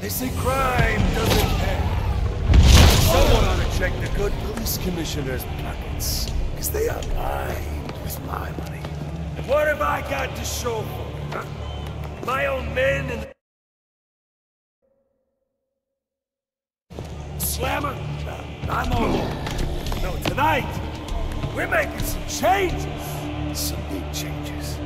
They say crime doesn't pay. Someone ought to check the good police commissioner's pockets, because they are lined with my money. And what have I got to show for it, huh? My own men and the Slammer? I'm on. No, tonight, we're making some changes. Some big changes.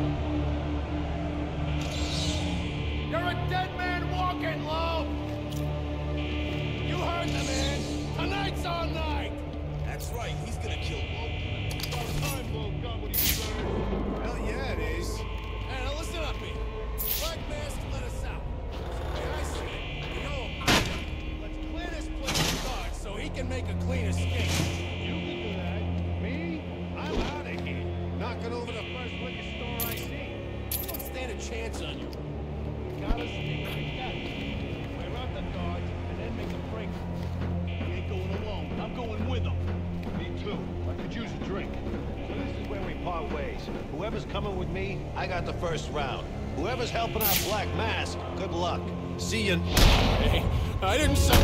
You're a dead man walking, Lo! You heard the man. Tonight's our night! That's right, he's gonna kill Lo. About time Lo got what he deserved. Hell yeah, it is. Hey, now listen up here. Black Mask let us out. The way I see it, you know him. Let's clear this place of guards so he can make a clean escape. You can do that. Me? I'm out of here. Knocking over the first liquor store I see. We don't stand a chance on you. We gotta stay together. Clear out the guards and then make a break. He ain't going alone. I'm going with him. Me too. I could use a drink. So this is where we part ways. Whoever's coming with me, I got the first round. Whoever's helping out Black Mask, good luck. See you. Hey, I didn't say...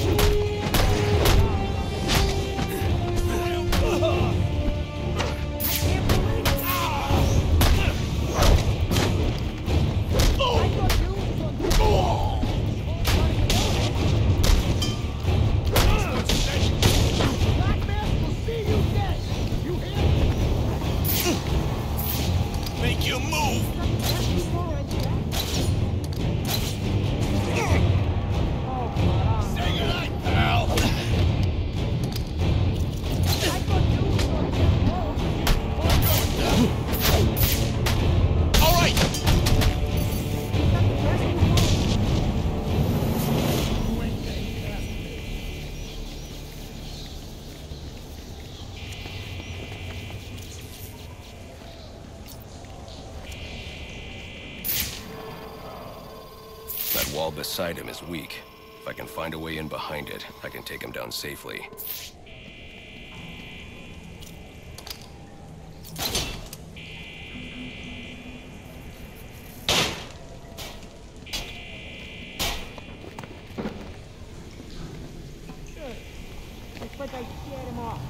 Make you move! Say goodnight, pal! All right! That wall beside him is weak. If I can find a way in behind it, I can take him down safely. It's like I scared him off.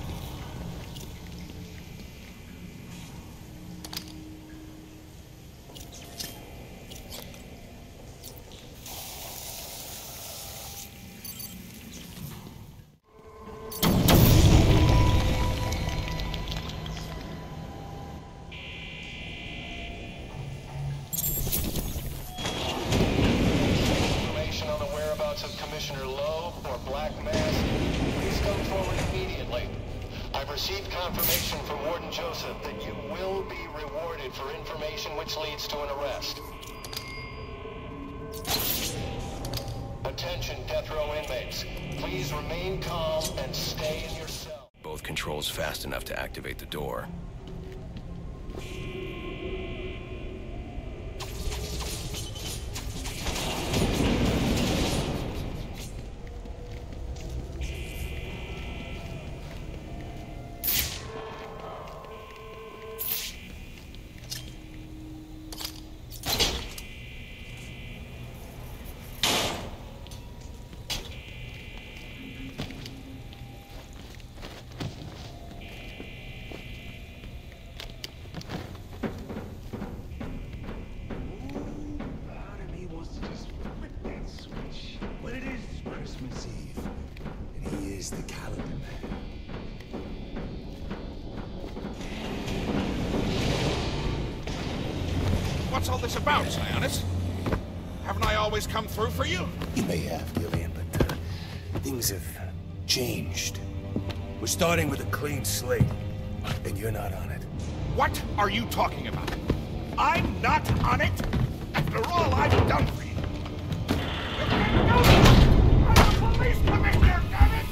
Of Commissioner Lowe or Black Mask, please come forward immediately. I've received confirmation from Warden Joseph that you will be rewarded for information which leads to an arrest. Attention, death row inmates. Please remain calm and stay in your cell. Both controls fast enough to activate the door. The calendar man. What's all this about, Sionis? Haven't I always come through for you? You may have, Gillian, but things have changed. We're starting with a clean slate, and you're not on it. What are you talking about? I'm not on it? After all I've done for you. You can't do this! I'm the police commissioner, damn it!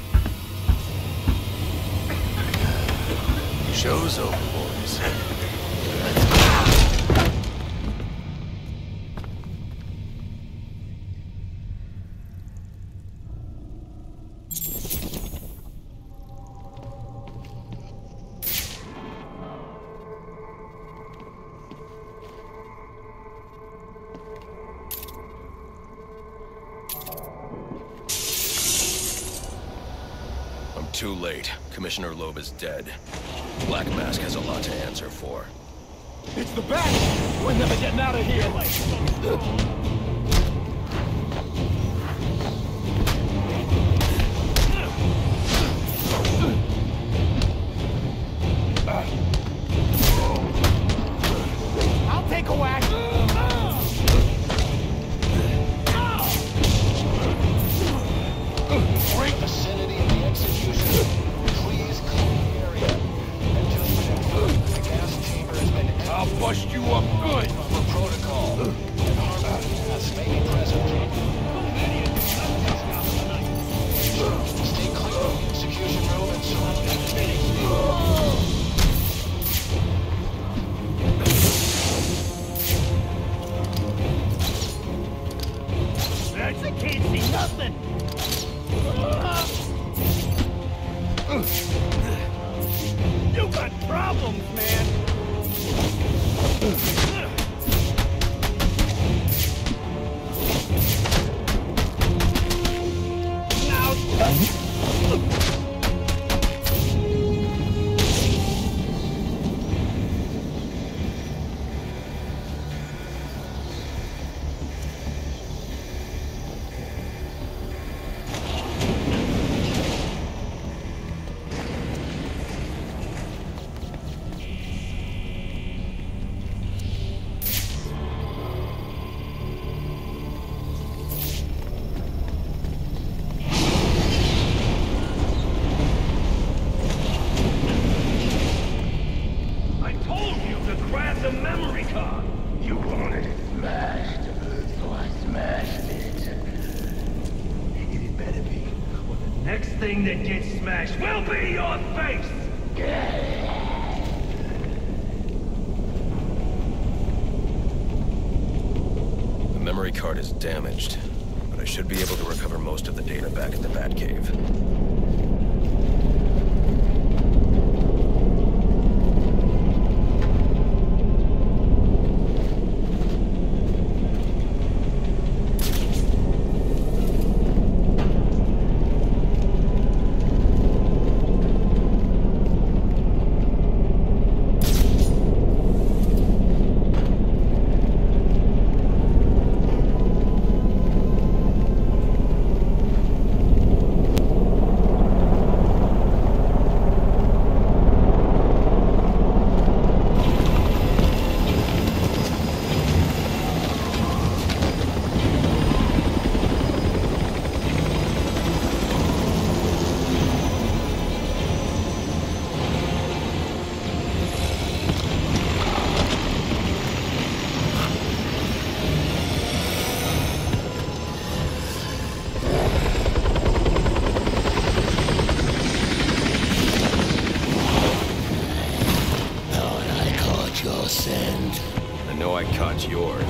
Show's over, boys. Too late. Commissioner Loeb is dead. Black Mask has a lot to answer for. It's the bat! We're never getting out of here! I'll take a whack! Great vicinity of the execution. Please clear the area. And just check. The gas chamber has been emptied. I'll bust you up good! For protocol. And harmful gas may be present. Stay clear of the execution room and surrounding committees. I can't see nothing! You got problems, man! Thing that gets smashed will be your face! The memory card is damaged, but I should be able to recover most of the data back at the Batcave. I know I caught yours.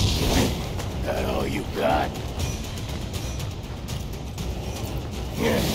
That all you got? Yeah.